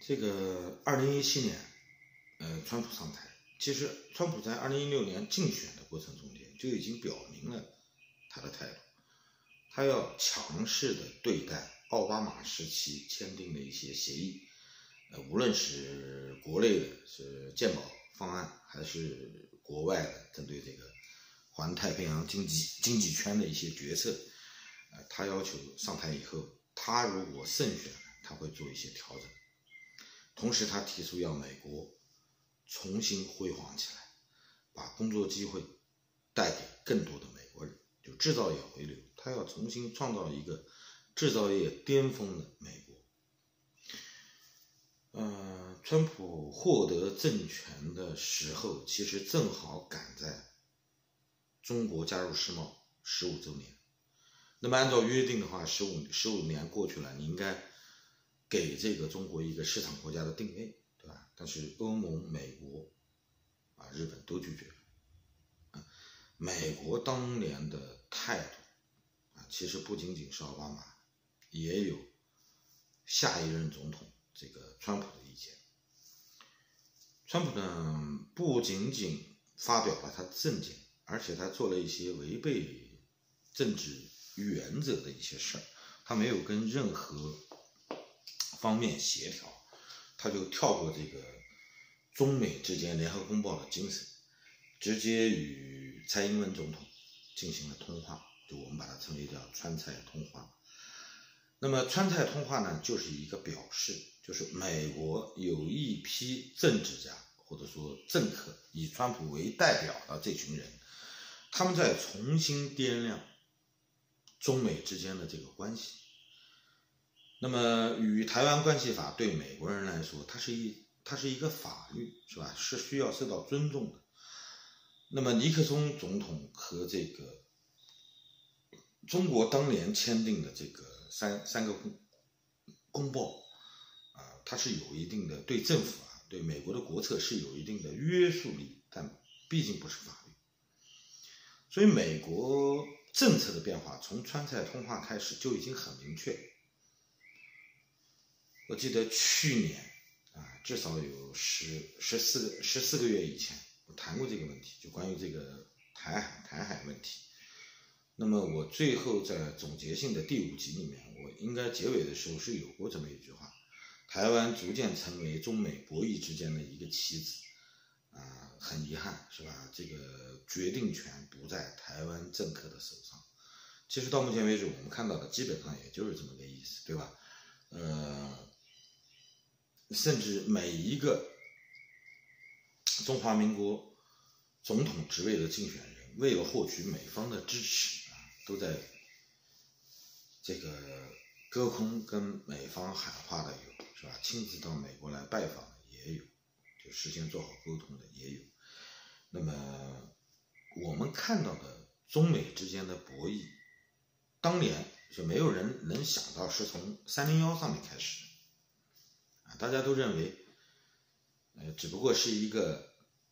这个2017年，川普上台。其实，川普在2016年竞选的过程中间就已经表明了他的态度，他要强势的对待奥巴马时期签订的一些协议，无论是国内的是健保方案，还是国外的针对这个环太平洋经济圈的一些决策，他要求上台以后，他如果胜选，他会做一些调整。同时，他提出要美国重新辉煌起来，把工作机会带给更多的美国人，就制造业回流。他要重新创造一个制造业巅峰的美国。川普获得政权的时候，其实正好赶在中国加入世贸15周年。那么按照约定的话，15年过去了，你应该给这个中国一个市场国家的定位，对吧？但是欧盟、美国日本都拒绝了。美国当年的态度其实不仅仅是奥巴马，也有下一任总统这个川普的意见。川普呢，不仅仅发表了他的政见，而且他做了一些违背政治原则的一些事儿，他没有跟任何方面协调，他就跳过这个中美之间联合公报的精神，直接与蔡英文总统进行了通话，就我们把它称为叫川蔡通话。那么川蔡通话呢，就是一个表示，就是美国有一批政治家或者说政客，以川普为代表的这群人，他们在重新掂量中美之间的这个关系。那么与台湾关系法对美国人来说，它是一个法律，是吧？是需要受到尊重的。那么尼克松总统和这个中国当年签订的这个三个公报它是有一定的对政府对美国的国策是有一定的约束力，但毕竟不是法律。所以美国政策的变化从川蔡通话开始就已经很明确。我记得去年至少有14个月以前，我谈过这个问题，就关于这个台海问题。那么我最后在总结性的第5集里面，我应该结尾的时候是有过这么一句话：台湾逐渐成为中美博弈之间的一个棋子，很遗憾，是吧？这个决定权不在台湾政客的手上。其实到目前为止，我们看到的基本上也就是这么个意思，对吧？甚至每一个中华民国总统职位的竞选人，为了获取美方的支持都在这个隔空跟美方喊话的有，是吧？亲自到美国来拜访的也有，就事先做好沟通的也有。那么我们看到的中美之间的博弈，当年就没有人能想到是从301上面开始的，大家都认为只不过是一个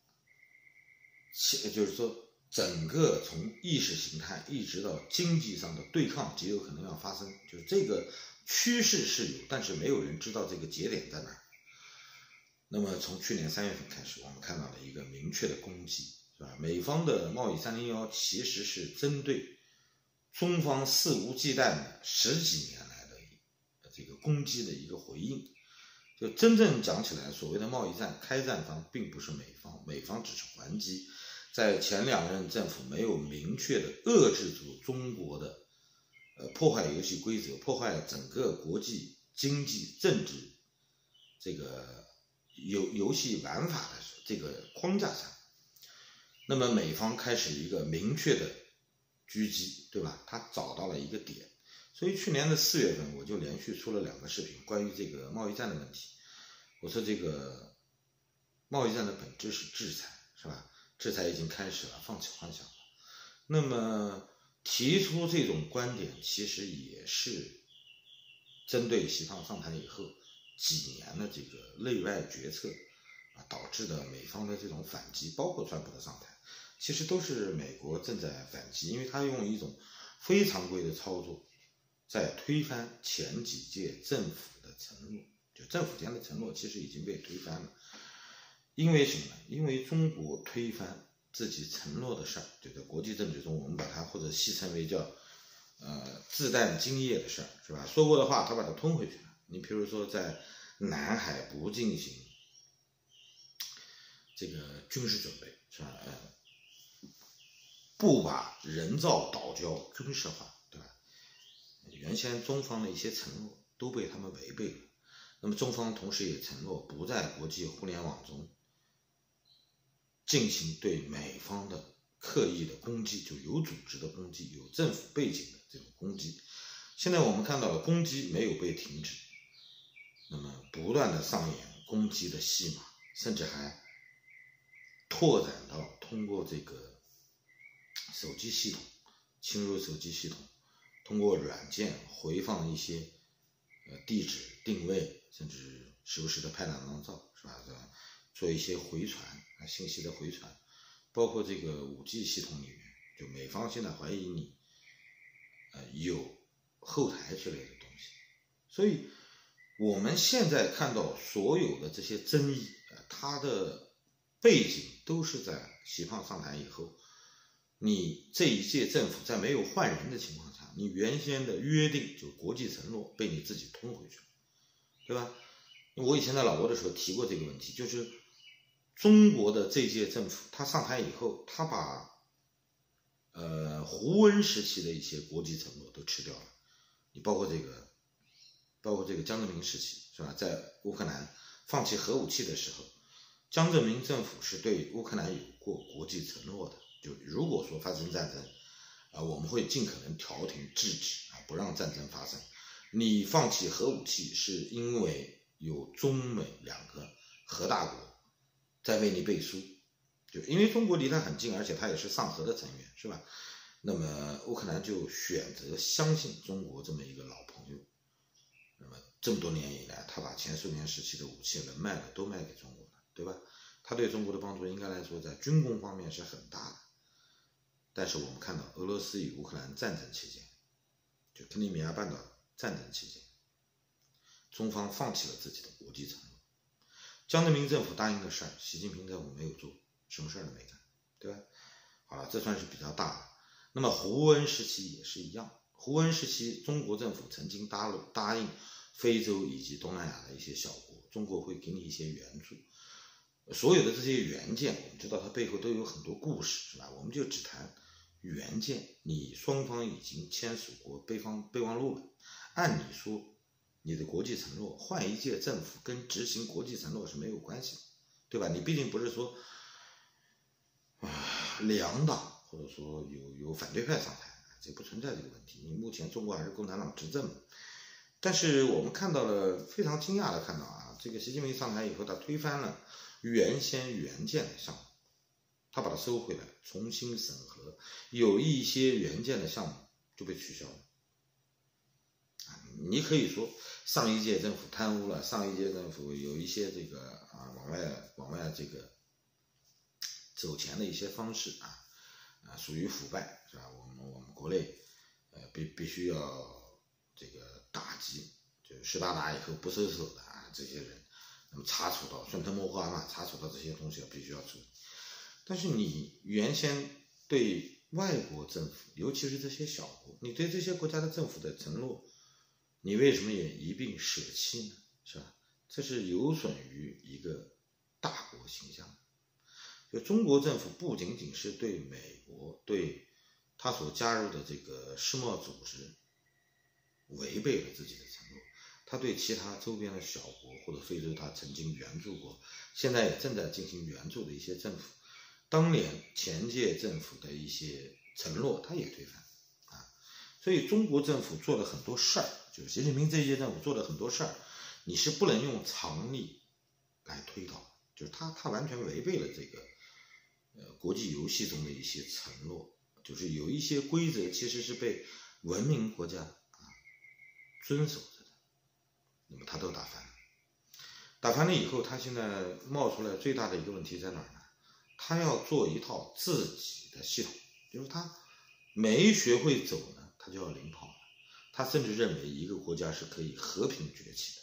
就是说整个从意识形态一直到经济上的对抗极有可能要发生，就是这个趋势是有，但是没有人知道这个节点在哪儿。那么从去年3月份开始，我们看到了一个明确的攻击，是吧？美方的贸易301其实是针对中方肆无忌惮的10几年来的这个攻击的一个回应。就真正讲起来，所谓的贸易战开战方并不是美方，美方只是还击。在前2任政府没有明确的遏制住中国的破坏游戏规则，破坏整个国际经济政治这个游戏玩法的这个框架下，那么美方开始一个明确的狙击，对吧？他找到了一个点。所以去年的4月份，我就连续出了2个视频，关于这个贸易战的问题。我说这个贸易战的本质是制裁，是吧？制裁已经开始了，放弃幻想了。那么提出这种观点，其实也是针对习胖上台以后几年的这个内外决策导致的美方的这种反击，包括川普的上台，其实都是美国正在反击，因为他用一种非常规的操作在推翻前几届政府的承诺， 就政府间的承诺其实已经被推翻了。因为什么呢？因为中国推翻自己承诺的事儿，就在国际政治中，我们把它或者戏称为叫自弹精液的事儿，是吧？说过的话，他把它吞回去了。你比如说，在南海不进行这个军事准备，是吧？不把人造岛礁军事化，对吧？原先中方的一些承诺都被他们违背了。那么中方同时也承诺不在国际互联网中进行对美方的刻意的攻击，就有组织的攻击，有政府背景的这种攻击。现在我们看到了攻击没有被停止，那么不断的上演攻击的戏码，甚至还拓展到通过这个手机系统侵入手机系统，通过软件回放一些地址定位，甚至时不时的拍两张照，是吧？做一些回传信息的回传，包括这个5G 系统里面，就美方现在怀疑你有后台之类的东西。所以我们现在看到所有的这些争议，它的背景都是在习胖上台以后，你这一届政府在没有换人的情况下，你原先的约定就国际承诺被你自己吞回去了，对吧？我以前在老挝的时候提过这个问题，就是中国的这届政府他上台以后，他把胡温时期的一些国际承诺都吃掉了。你包括这个江泽民时期，是吧？在乌克兰放弃核武器的时候，江泽民政府是对乌克兰有过国际承诺的，就如果说发生战争我们会尽可能调停制止不让战争发生。你放弃核武器是因为有中美两个核大国在为你背书，就因为中国离它很近，而且它也是上核的成员，是吧？那么乌克兰就选择相信中国这么一个老朋友，那么这么多年以来，他把前苏联时期的武器人脉的都卖给中国了，对吧？他对中国的帮助应该来说在军工方面是很大的。但是我们看到俄罗斯与乌克兰战争期间，就克里米亚半岛战争期间，中方放弃了自己的国际承诺。江泽民政府答应的事儿，习近平政府没有做，什么事儿都没干，对吧？好了，这算是比较大的。那么胡温时期也是一样，胡温时期中国政府曾经答应非洲以及东南亚的一些小国，中国会给你一些援助。所有的这些原件，我们知道它背后都有很多故事，是吧？我们就只谈原件，你双方已经签署过备忘录了。按理说，你的国际承诺换一届政府跟执行国际承诺是没有关系的，对吧？你毕竟不是说两党或者说有反对派上台，这不存在这个问题。你目前中国还是共产党执政，但是我们看到了，非常惊讶的看到这个习近平上台以后，他推翻了原先原件的项目，他把它收回来，重新审核，有一些原件的项目就被取消了。你可以说上一届政府贪污了，上一届政府有一些这个往外这个走钱的一些方式属于腐败，是吧？我们国内必须要这个打击，就湿哒哒以后不收手的这些人，那么查处到顺藤摸瓜嘛，查处到这些东西必须要处理。但是你原先对外国政府，尤其是这些小国，你对这些国家的政府的承诺，你为什么也一并舍弃呢？是吧？这是有损于一个大国形象。就中国政府不仅仅是对美国，对他所加入的这个世贸组织违背了自己的承诺，他对其他周边的小国或者非洲他曾经援助过，现在也正在进行援助的一些政府，当年前届政府的一些承诺他也推翻所以中国政府做了很多事儿，就是习近平这一届政府做了很多事儿，你是不能用常理来推导，就是他完全违背了这个国际游戏中的一些承诺，就是有一些规则其实是被文明国家遵守着的，那么他都打翻了。打翻了以后，他现在冒出来最大的一个问题在哪儿呢？他要做一套自己的系统，就是他没学会走呢，他就要领跑了。他甚至认为一个国家是可以和平崛起的，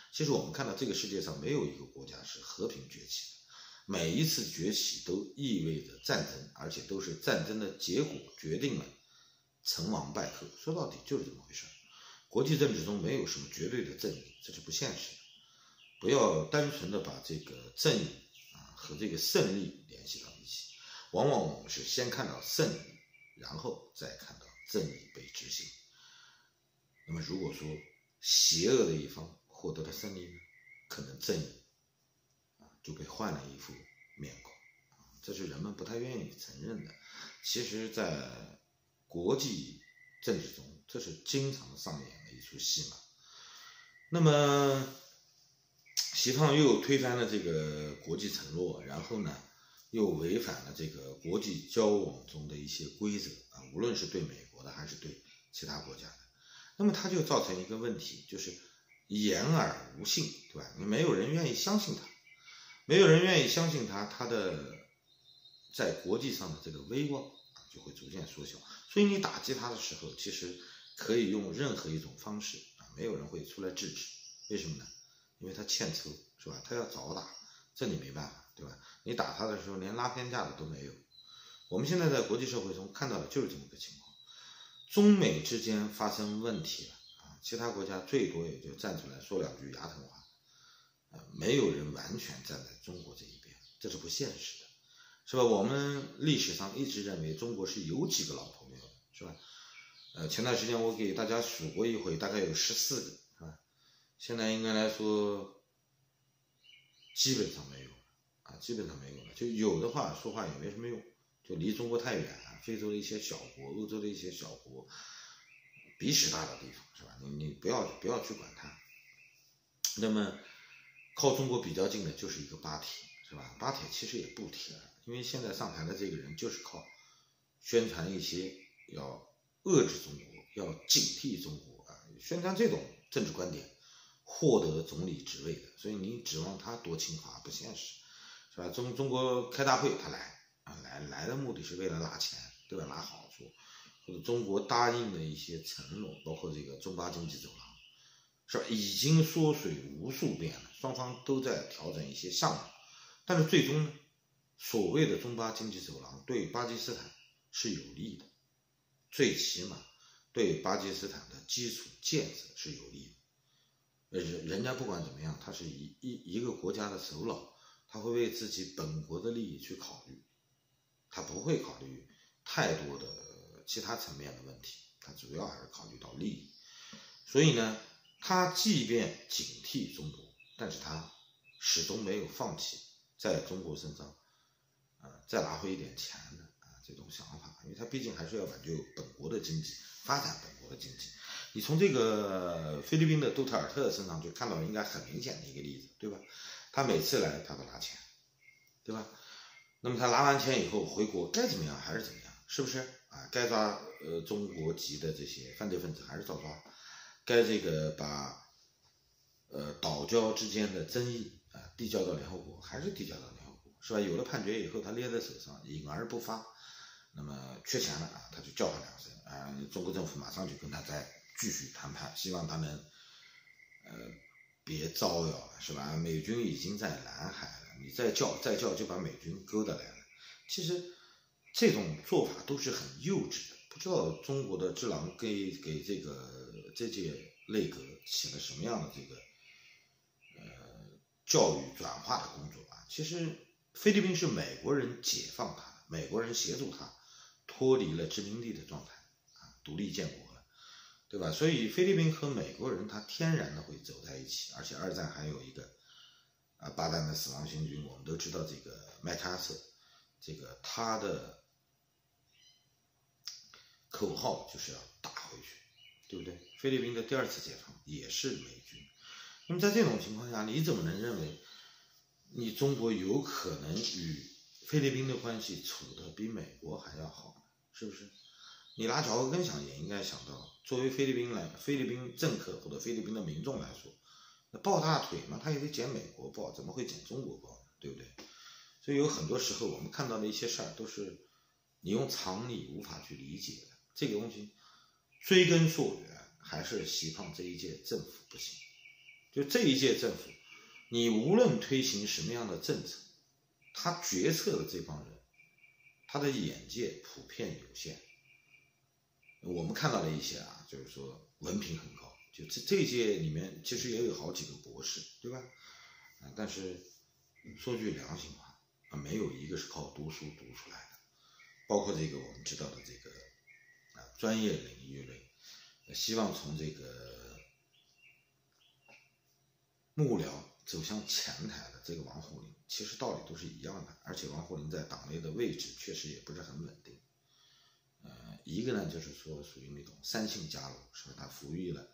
其实我们看到这个世界上没有一个国家是和平崛起的，每一次崛起都意味着战争，而且都是战争的结果决定了成王败寇，说到底就是这么回事。国际政治中没有什么绝对的正义，这是不现实的。不要单纯的把这个正义和这个胜利联系到一起，往往我们是先看到胜利，然后再看到正义被执行。那么如果说邪恶的一方获得了胜利呢，可能正义就被换了一副面孔，这是人们不太愿意承认的。其实在国际政治中，这是经常上演的一出戏码。那么习胖又推翻了这个国际承诺，然后呢又违反了这个国际交往中的一些规则无论是对美国的还是对其他国家的。那么它就造成一个问题，就是言而无信，对吧？没有人愿意相信他，没有人愿意相信他，他的在国际上的这个威望就会逐渐缩小。所以你打击他的时候，其实可以用任何一种方式没有人会出来制止。为什么呢？因为他欠抽，是吧？他要早打，这你没办法，对吧？你打他的时候连拉偏架的都没有。我们现在在国际社会中看到的就是这么个情况。中美之间发生问题了其他国家最多也就站出来说两句牙疼话没有人完全站在中国这一边，这是不现实的，是吧？我们历史上一直认为中国是有几个老朋友的，是吧？前段时间我给大家数过一回，大概有14个，是吧？现在应该来说基本上没有了基本上没有了。就有的话说话也没什么用，就离中国太远非洲的一些小国，欧洲的一些小国，鼻屎大的地方，是吧？你不要去管它。那么靠中国比较近的就是一个巴铁，是吧？巴铁其实也不铁了，因为现在上台的这个人就是靠宣传一些要遏制中国，要警惕中国宣传这种政治观点获得总理职位的，所以你指望他多清华不现实，是吧？中国开大会他来的目的是为了拿钱，对吧？拿好处，或者中国答应的一些承诺，包括这个中巴经济走廊，是吧？已经缩水无数遍了，双方都在调整一些项目，但是最终呢，所谓的中巴经济走廊对巴基斯坦是有利的，最起码对巴基斯坦的基础建设是有利的。人家不管怎么样，他是一个国家的首脑，他会为自己本国的利益去考虑，他不会考虑太多的其他层面的问题，他主要还是考虑到利益。所以呢，他即便警惕中国，但是他始终没有放弃在中国身上再拿回一点钱的这种想法，因为他毕竟还是要挽救本国的经济，发展本国的经济。你从这个菲律宾的杜特尔特身上就看到应该很明显的一个例子，对吧？他每次来他都拿钱，对吧？那么他拿完钱以后回国该怎么样还是怎么样，是不是该抓中国籍的这些犯罪分子还是照抓，该这个把岛礁之间的争议递交到联合国还是递交到联合国，是吧？有了判决以后他捏在手上隐而不发，那么缺钱了他就叫唤两声中国政府马上就跟他再继续谈判，希望他能别招摇了，是吧？美军已经在南海了，你再叫就把美军勾搭来了。其实这种做法都是很幼稚的，不知道中国的智囊给这届内阁起了什么样的这个教育转化的工作其实菲律宾是美国人解放他的，美国人协助他脱离了殖民地的状态独立建国了，对吧？所以菲律宾和美国人他天然的会走在一起，而且二战还有一个巴丹的死亡行军，我们都知道这个麦克阿瑟，这个他的口号就是要打回去，对不对？菲律宾的第二次解放也是美军。那么在这种情况下，你怎么能认为你中国有可能与菲律宾的关系处得比美国还要好呢？是不是？你拿脚后跟想也应该想到，作为菲律宾政客或者菲律宾的民众来说，那抱大腿嘛，他也得捡美国抱，怎么会捡中国抱呢？对不对？所以有很多时候我们看到的一些事儿都是你用常理无法去理解的，这个东西追根溯源还是习胖这一届政府不行。 就这一届政府，你无论推行什么样的政策，他决策的这帮人，他的眼界普遍有限。我们看到了一些啊，就是说文凭很高，就这一届里面其实也有好几个博士，对吧？但是说句良心话没有一个是靠读书读出来的。包括这个我们知道的这个专业领域类，希望从这个幕僚走向前台的这个王沪宁，其实道理都是一样的，而且王沪宁在党内的位置确实也不是很稳定。一个呢就是说属于那种三姓家奴，是吧？他抚育了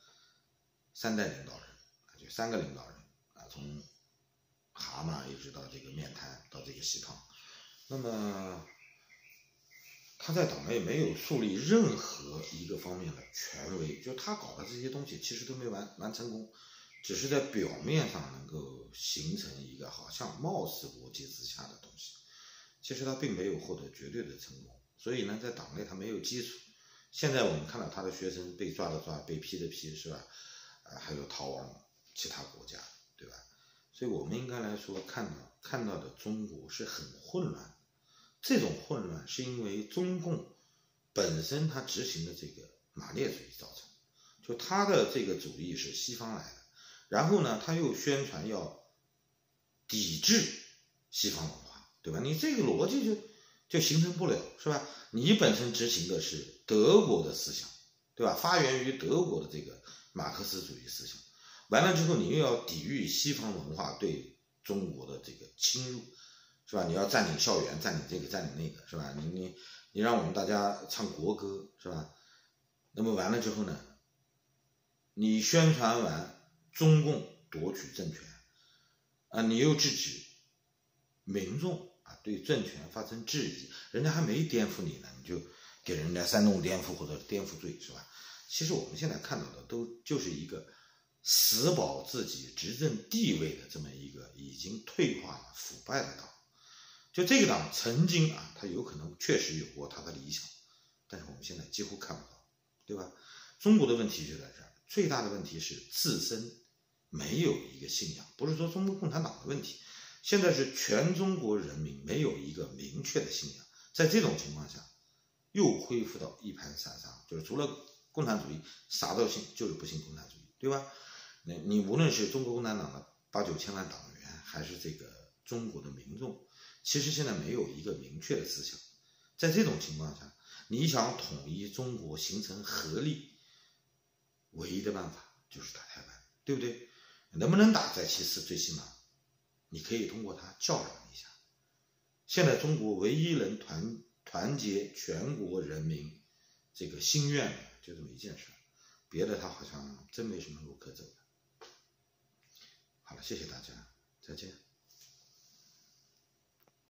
3代领导人，就3个领导人从蛤蟆一直到这个面瘫到这个习胖，那么他在党内没有树立任何一个方面的权威，就他搞的这些东西其实都没完成功，只是在表面上能够形成一个好像貌似国际之下的东西，其实他并没有获得绝对的成功。所以呢，在党内他没有基础。现在我们看到他的学生被抓的抓，被批的批，是吧？还有逃往其他国家，对吧？所以我们应该来说看到的中国是很混乱的。这种混乱是因为中共本身它执行的这个马列主义造成，就它的这个主义是西方来的，然后呢，他又宣传要抵制西方文化，对吧？你这个逻辑就形成不了，是吧？你本身执行的是德国的思想，对吧？发源于德国的这个马克思主义思想，完了之后你又要抵御西方文化对中国的这个侵入，是吧？你要占领校园，占领这个占领那个，是吧？你让我们大家唱国歌，是吧？那么完了之后呢，你宣传完中共夺取政权你又制止民众对政权发生质疑，人家还没颠覆你呢，你就给人家煽动颠覆或者颠覆罪，是吧？其实我们现在看到的都就是一个死保自己执政地位的这么一个已经退化了腐败的党。就这个党曾经它有可能确实有过它的理想，但是我们现在几乎看不到，对吧？中国的问题就在这儿，最大的问题是自身没有一个信仰，不是说中国共产党的问题，现在是全中国人民没有一个明确的信仰。在这种情况下，又恢复到一盘散沙，就是除了共产主义啥都信，就是不信共产主义，对吧？你无论是中国共产党的8、9千万党员，还是这个中国的民众，其实现在没有一个明确的思想。在这种情况下，你想统一中国形成合力，唯一的办法就是打台湾，对不对？能不能打在其次，最起码你可以通过它叫嚷一下。现在中国唯一能团结全国人民这个心愿的就这么一件事，别的他好像真没什么路可走的。好了，谢谢大家，再见。